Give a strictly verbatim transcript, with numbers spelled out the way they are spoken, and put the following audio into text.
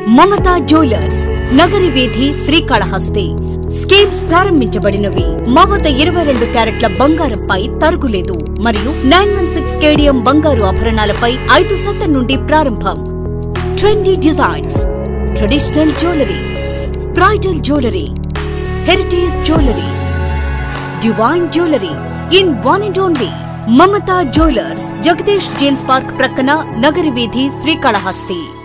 Mamatha jewellers, nagiri వీధి srikalahasti. Schemes ప్రారంభించబడినవి. మామత ఇరవై రెండు క్యారెట్ల బంగారంపై తరుగులేదు మరియు నైన్ వన్ సిక్స్ కేడియం బంగారు ఆభరణాలపై ఐదు శాతం నుండి ప్రారంభం. Trendy designs, traditional jewellery, bridal jewellery, heritage jewellery, divine jewellery in one and only Mamatha jewellers, Jagadesh jeans park ప్రక్కన నగరి వీధి శ్రీకాళహస్తి.